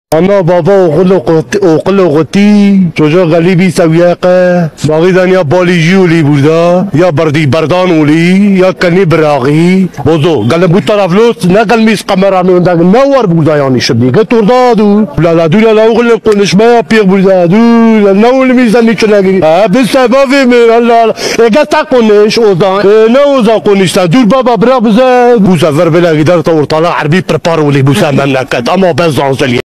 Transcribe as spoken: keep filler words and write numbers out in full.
انا بابا اوغل اوغل اوغتی çocuk galibi seviyaka bagidan ya balijuli burada ya bardi bardanuli ya kani bragi bozo galim bu taraflos ne gelmiş kameranın önünde ne var burada yani şimdi git orada du la la du la la oğlum konuşma yapıyor burada du la ne oğlum insan içine giriyor ha biz sebebi mi Allah e gata konuş o zaman e, ne o zaman konuşsa dur baba bırak bize bu sefer bile gider ortalığa harbi prepar uli bu sen memleket ama ben zanzeli